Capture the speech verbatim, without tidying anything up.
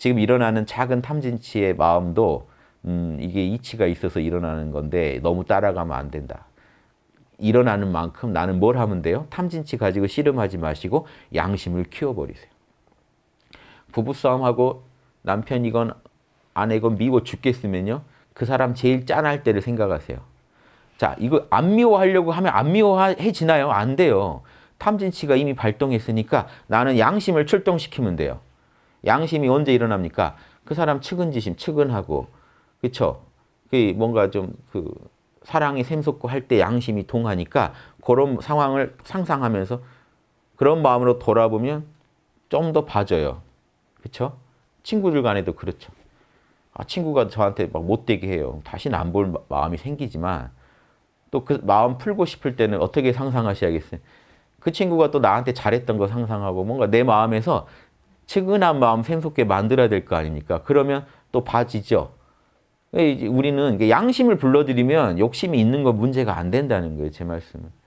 지금 일어나는 작은 탐진치의 마음도 음, 이게 이치가 있어서 일어나는 건데 너무 따라가면 안 된다. 일어나는 만큼 나는 뭘 하면 돼요? 탐진치 가지고 씨름하지 마시고 양심을 키워버리세요. 부부싸움하고 남편이건 아내건 미워 죽겠으면요. 그 사람 제일 짠할 때를 생각하세요. 자, 이거 안 미워하려고 하면 안 미워해지나요? 안 돼요. 탐진치가 이미 발동했으니까 나는 양심을 출동시키면 돼요. 양심이 언제 일어납니까? 그 사람 측은지심, 측은하고, 그쵸? 그 뭔가 좀 그 사랑이 샘솟고 할 때 양심이 동하니까 그런 상황을 상상하면서 그런 마음으로 돌아보면 좀 더 봐줘요. 그쵸? 친구들 간에도 그렇죠. 아, 친구가 저한테 막 못되게 해요. 다시는 안 볼 마음이 생기지만 또 그 마음 풀고 싶을 때는 어떻게 상상하셔야겠어요? 그 친구가 또 나한테 잘했던 거 상상하고 뭔가 내 마음에서 측은한 마음 샘솟게 만들어야 될 거 아닙니까? 그러면 또 봐지죠. 우리는 양심을 불러들이면 욕심이 있는 거 문제가 안 된다는 거예요. 제 말씀은.